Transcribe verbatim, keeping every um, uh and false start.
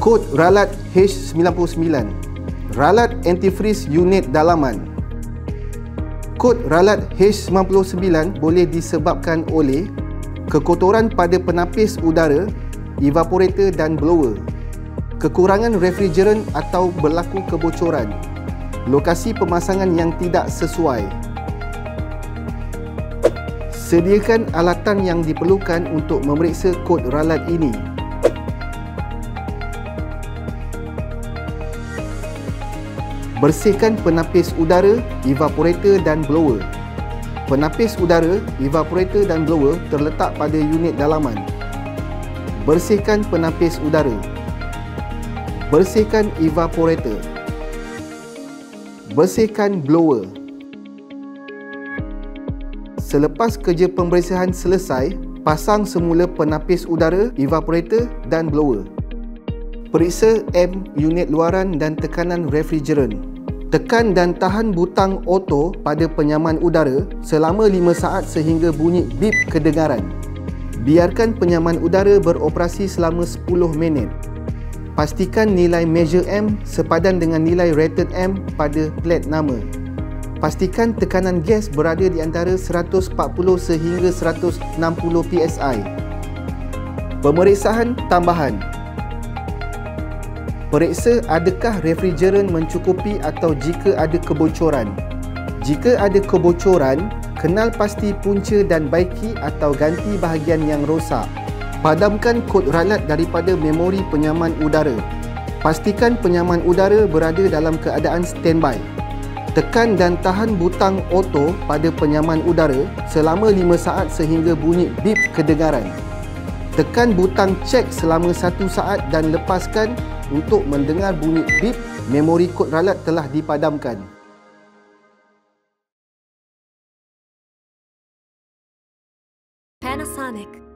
Kod ralat H sembilan puluh sembilan, ralat antifreeze unit dalaman. Kod ralat H sembilan puluh sembilan boleh disebabkan oleh kekotoran pada penapis udara, evaporator dan blower, kekurangan refrigerant atau berlaku kebocoran, lokasi pemasangan yang tidak sesuai. Sediakan alatan yang diperlukan untuk memeriksa kod ralat ini. Bersihkan penapis udara, evaporator dan blower. Penapis udara, evaporator dan blower terletak pada unit dalaman. Bersihkan penapis udara. Bersihkan evaporator. Bersihkan blower. Selepas kerja pembersihan selesai, pasang semula penapis udara, evaporator dan blower. Periksa amp unit luaran dan tekanan refrigerant. Tekan dan tahan butang auto pada penyaman udara selama lima saat sehingga bunyi bip kedengaran. Biarkan penyaman udara beroperasi selama sepuluh minit. Pastikan nilai measure amp sepadan dengan nilai rated amp pada plat nama. Pastikan tekanan gas berada di antara seratus empat puluh sehingga seratus enam puluh P S I. Pemeriksaan tambahan. Periksa adakah refrigerant mencukupi atau jika ada kebocoran. Jika ada kebocoran, kenal pasti punca dan baiki atau ganti bahagian yang rosak. Padamkan kod ralat daripada memori penyaman udara. Pastikan penyaman udara berada dalam keadaan standby. Tekan dan tahan butang auto pada penyaman udara selama lima saat sehingga bunyi bip kedengaran. Tekan butang check selama satu saat dan lepaskan untuk mendengar bunyi bip. Memori kod ralat telah dipadamkan. Panasonic.